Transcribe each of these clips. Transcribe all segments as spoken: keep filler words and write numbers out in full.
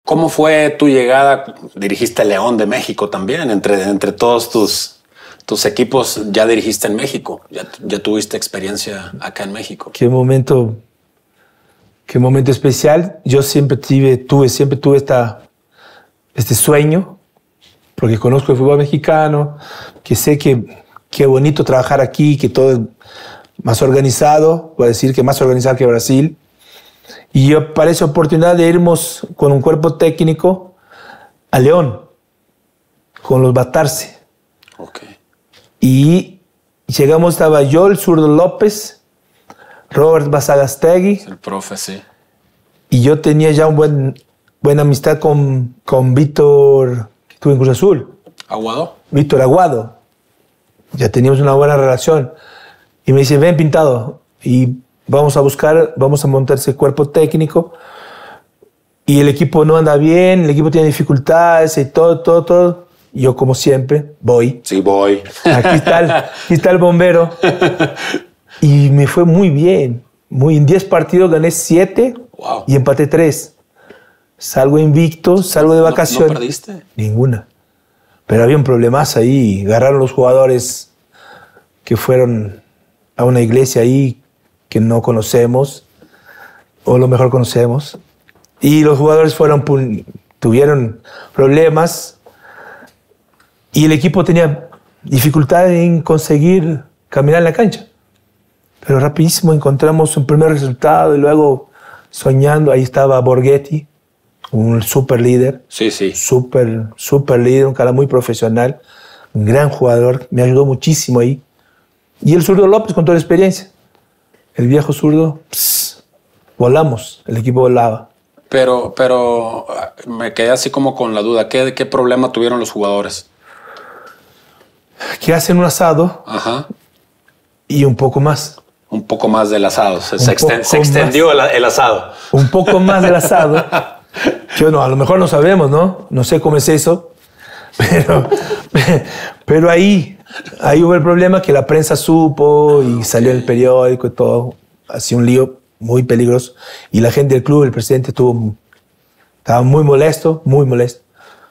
¿Cómo fue tu llegada? Dirigiste León de México también, entre, entre todos tus, tus equipos ya dirigiste en México, ya, ya tuviste experiencia acá en México. Qué momento, qué momento especial. Yo siempre tuve, tuve, siempre tuve esta, este sueño, porque conozco el fútbol mexicano, que sé que qué bonito trabajar aquí, que todo es más organizado, voy a decir que más organizado que Brasil. Y yo para esa oportunidad de irnos con un cuerpo técnico a León, con los Batarse. Okay. Y llegamos, estaba yo, el zurdo López, Robert Basagastegui. El profe, sí. Y yo tenía ya una buen, buena amistad con, con Víctor, que estuvo en Cruz Azul. ¿Aguado? Víctor Aguado. Ya teníamos una buena relación. Y me dice, ven Pintado, y vamos a buscar, vamos a montar ese cuerpo técnico. Y el equipo no anda bien, el equipo tiene dificultades y todo, todo, todo. Y yo, como siempre, voy. Sí, voy. Aquí está el, aquí está el bombero. Y me fue muy bien. Muy, en diez partidos gané siete wow. y empaté tres. Salgo invicto, salgo de vacaciones. ¿No, no perdiste? Ninguna. Pero había un problemazo ahí. Agarraron los jugadores que fueron a una iglesia ahí que no conocemos, o lo mejor conocemos. Y los jugadores fueron, tuvieron problemas y el equipo tenía dificultad en conseguir caminar en la cancha. Pero rapidísimo encontramos un primer resultado y luego soñando, ahí estaba Borghetti, un super líder. Sí, sí. Super, super líder, un cara muy profesional, un gran jugador, me ayudó muchísimo ahí. Y el zurdo López con toda la experiencia. El viejo zurdo, pss, volamos, el equipo volaba. Pero, pero me quedé así como con la duda. ¿Qué, qué problema tuvieron los jugadores? Que hacen un asado. Ajá. Y un poco más. Un poco más del asado. Se, se, exten, se extendió el, el asado. Un poco más del asado. Yo no, a lo mejor no sabemos, ¿no? No sé cómo es eso. Pero, pero ahí, ahí hubo el problema que la prensa supo y salió en el periódico y todo. Hacía un lío muy peligroso. Y la gente del club, el presidente, estuvo, estaba muy molesto, muy molesto.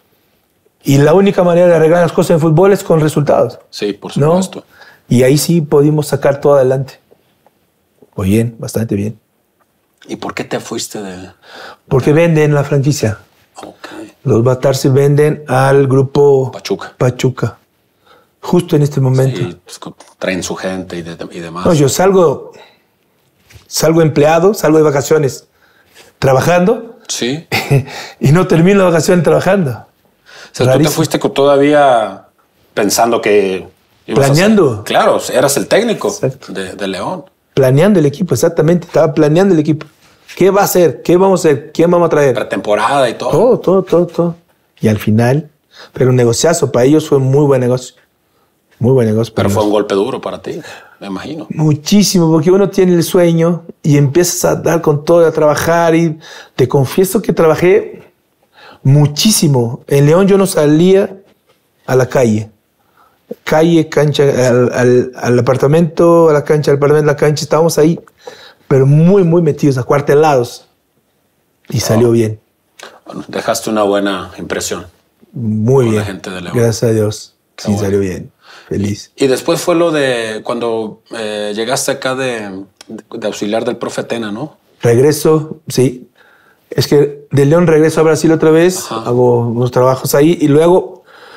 Y la única manera de arreglar las cosas en fútbol es con resultados. Sí, por supuesto. ¿No? Y ahí sí pudimos sacar todo adelante. Muy bien, bastante bien. ¿Y por qué te fuiste de...? Porque venden la franquicia. Okay. Los Batarse venden al grupo Pachuca. Pachuca. Justo en este momento. Sí, pues, traen su gente y, de, y demás. No, yo salgo, salgo empleado, salgo de vacaciones trabajando. Sí. Y no termino las vacaciones trabajando. O sea, Rarísimo. Tú te fuiste todavía pensando que... Planeando. A, claro, eras el técnico de, de León. Planeando el equipo, exactamente. Estaba planeando el equipo. ¿Qué va a hacer? ¿Qué vamos a hacer? ¿Quién vamos a traer? Pretemporada y todo. Todo, todo, todo, todo. Y al final, pero un negociazo. Para ellos fue un muy buen negocio. Muy buen negocio. Pero fue un golpe duro para ti, me imagino. Muchísimo, porque uno tiene el sueño y empiezas a dar con todo, a trabajar. Y te confieso que trabajé muchísimo. En León yo no salía a la calle. Calle, cancha, al, al, al apartamento, a la cancha, al apartamento, a la cancha. Estábamos ahí, pero muy, muy metidos, acuartelados. Y salió oh. bien. Bueno, dejaste una buena impresión. Muy bien. La gente de León. Gracias a Dios. Qué sí, bueno. Salió bien. Feliz. Y, y después fue lo de cuando eh, llegaste acá de, de auxiliar del profe Tena, ¿no? Regreso, sí. Es que de León regreso a Brasil otra vez. Ajá. Hago unos trabajos ahí y luego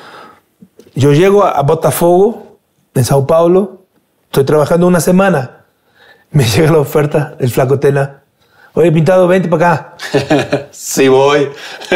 yo llego a Botafogo, en Sao Paulo. Estoy trabajando una semana. Me llega la oferta del flaco Tena. Oye, Pintado, vente para acá. Sí voy.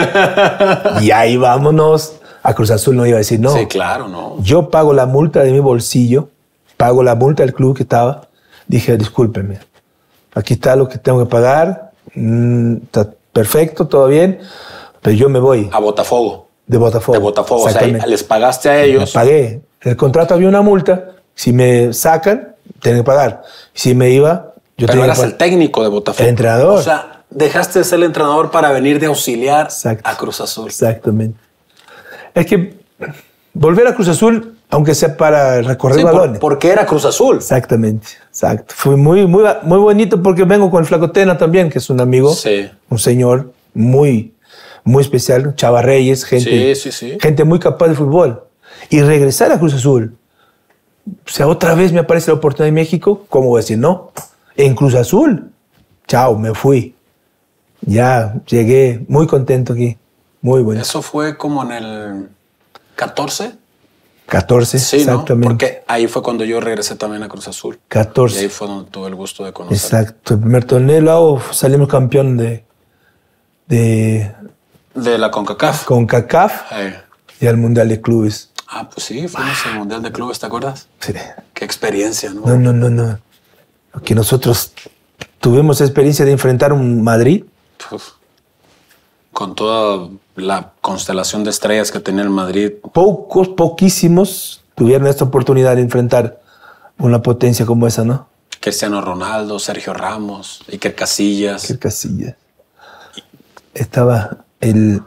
Y ahí vámonos. A Cruz Azul no iba a decir no. Sí, claro, no. Yo pago la multa de mi bolsillo. Pago la multa del club que estaba. Dije, discúlpenme. Aquí está lo que tengo que pagar. Mm, está perfecto, todo bien. Pero yo me voy. A Botafogo. De Botafogo. De Botafogo. O sea, les pagaste a ellos. Me pagué. En el contrato había una multa. Si me sacan, tengo que pagar. Si me iba, yo Pero tenía eras que pagar. El técnico de Botafogo. El entrenador. O sea, dejaste de ser el entrenador para venir de auxiliar Exacto. a Cruz Azul. Exactamente. Es que volver a Cruz Azul, aunque sea para recorrer sí, balones. Por, porque era Cruz Azul. Exactamente. Exacto. Fue muy, muy, muy bonito porque vengo con el flaco Tena también, que es un amigo. Sí. Un señor muy, muy especial, Chava Reyes, gente, Sí, sí, sí. gente muy capaz de fútbol. Y regresar a Cruz Azul. O sea, otra vez me aparece la oportunidad en México, ¿cómo voy a decir no? En Cruz Azul, chao, me fui. Ya llegué muy contento aquí, muy bueno. Eso fue como en el catorce. catorce, Sí, exactamente. ¿no? Porque ahí fue cuando yo regresé también a Cruz Azul. catorce. Y ahí fue donde tuve el gusto de conocer. Exacto, el primer torneo, luego salimos campeón de, de De la CONCACAF. CONCACAF Eh. y al Mundial de Clubes. Ah, pues sí, fuimos al Mundial de Clubes, ¿te acuerdas? Sí. Qué experiencia, ¿no? No, no, no, no. Que nosotros tuvimos experiencia de enfrentar un Madrid. Uf. Con toda la constelación de estrellas que tenía el Madrid. Pocos, poquísimos tuvieron esta oportunidad de enfrentar una potencia como esa, ¿no? Cristiano Ronaldo, Sergio Ramos, Iker Casillas. Qué casilla. Estaba el,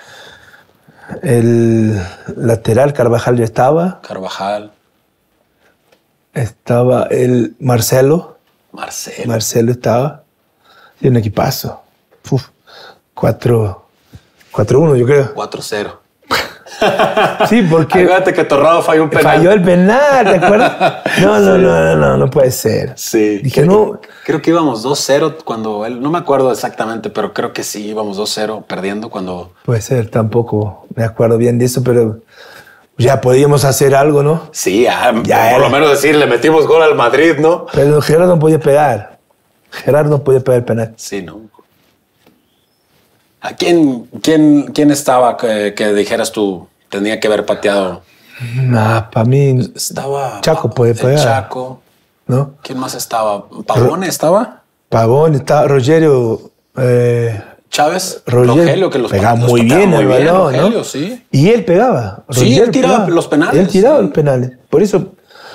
el lateral, Carvajal ya estaba. Carvajal, Estaba el Marcelo. Marcelo. Marcelo estaba. Y un equipazo. Uf, cuatro uno, yo creo. cuatro cero. Sí, porque Acuérdate que Torrado falló un penal. falló el penal, ¿te acuerdas? No, no, Sí. no, no, no, no puede ser. Sí. Dije, creo, no. que, creo que íbamos dos cero cuando él... No me acuerdo exactamente, pero creo que sí íbamos dos cero perdiendo cuando... Puede ser, tampoco me acuerdo bien de eso, pero ya podíamos hacer algo, ¿no? Sí, ya, Ya por era. lo menos decir, le metimos gol al Madrid, ¿no? Pero Gerardo no podía pegar. Gerardo no podía pegar el penal. Sí, ¿no? ¿A quién, quién, quién estaba que, que dijeras tú tenía que haber pateado? Nah, para mí, Estaba... Chaco puede el pegar. Chaco. ¿no? ¿Quién más estaba? ¿Pavone estaba? Pavón, está Rogerio. Eh, Chávez, Rogelio Rogelio, que los pegaba los muy pateaba bien el muy bien, balón, Rogelio, ¿no? sí. Y él pegaba. Sí, Rogelio él tiraba pegaba. los penales, Él tiraba sí. los penales. Por eso,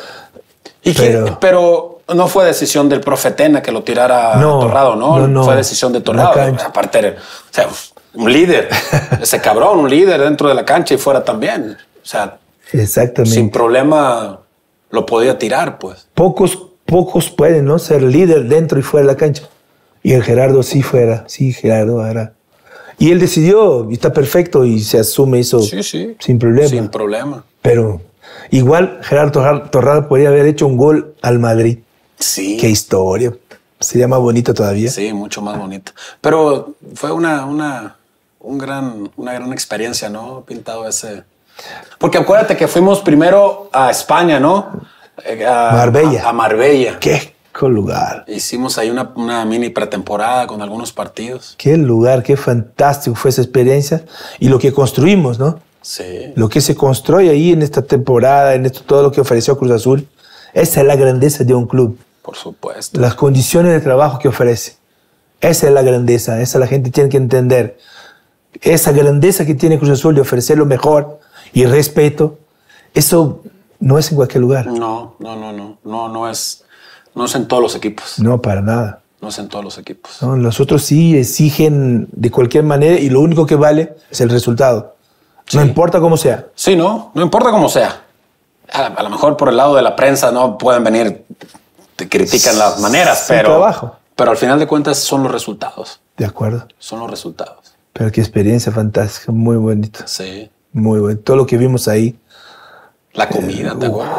Y Pero- que- pero no fue decisión del profe Tena que lo tirara No, Torrado, ¿no? no, no. Fue decisión de La Torrado. cancha. Aparte, era- o sea, un líder. Ese cabrón, un líder dentro de la cancha y fuera también. O sea, exactamente. sin problema lo podía tirar, pues. Pocos, pocos pueden, ¿no? Ser líder dentro y fuera de la cancha. Y el Gerardo sí fuera. Sí, Gerardo era. Y él decidió, y está perfecto, y se asume eso Sí, sí. sin problema. Sin problema. Pero igual Gerardo Torra- Torrado podría haber hecho un gol al Madrid. Sí. Qué historia. Sería más bonito todavía. Sí, mucho más bonito. Pero fue una, una, un gran, una gran experiencia, ¿no? Pintado ese. Porque acuérdate que fuimos primero a España, ¿no? Eh, A, Marbella. A, a Marbella. Qué lugar. Hicimos ahí una, una mini pretemporada con algunos partidos. Qué lugar, qué fantástico fue esa experiencia. Y lo que construimos, ¿no? Sí. Lo que se construye ahí en esta temporada, en esto, todo lo que ofreció Cruz Azul. Esa es la grandeza de un club. Por supuesto. Las condiciones de trabajo que ofrece. Esa es la grandeza. Esa la gente tiene que entender. Esa grandeza que tiene Cruz Azul de ofrecer lo mejor y respeto, eso no es en cualquier lugar. No, no, no, no. No, no es, no es en todos los equipos. No, para nada. No es en todos los equipos. No, los otros sí exigen de cualquier manera y lo único que vale es el resultado. No Sí. importa cómo sea. Sí, no, no importa cómo sea. A, a lo mejor por el lado de la prensa no pueden venir, te critican las maneras, Su pero, trabajo. pero al final de cuentas son los resultados. De acuerdo. Son los resultados. Pero qué experiencia fantástica. Muy bonito. Sí. Muy bonito. Todo lo que vimos ahí. La comida, ¿te acuerdas?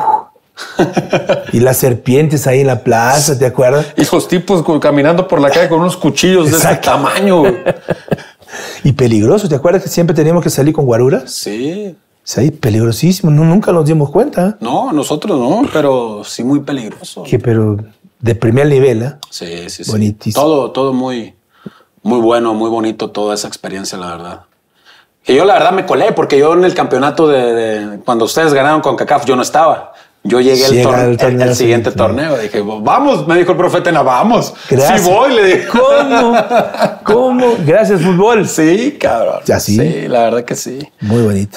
Y las serpientes ahí en la plaza, ¿te acuerdas? Y los tipos con- caminando por la calle con unos cuchillos de ese Exacto. tamaño. güey. Y peligroso. ¿Te acuerdas que siempre teníamos que salir con guaruras? Sí. Es ahí peligrosísimo. No, nunca nos dimos cuenta. ¿eh? No, nosotros no, pero sí muy peligroso. Que, pero de primer nivel, ¿eh? Sí, sí, sí. Bonitísimo. Todo, todo muy, muy bueno, muy bonito, toda esa experiencia, la verdad. Y yo, la verdad, me colé porque yo en el campeonato de, de- cuando ustedes ganaron con CACAF, yo no estaba. Yo llegué al Llega torne- el el, torneo, el siguiente sí, sí. torneo. Dije, vamos, me dijo el profe Tena, vamos. Gracias. Sí voy, le dije. ¿Cómo? ¿Cómo? Gracias, fútbol. Sí, cabrón. ¿Ya sí? Sí, la verdad que sí. Muy bonito.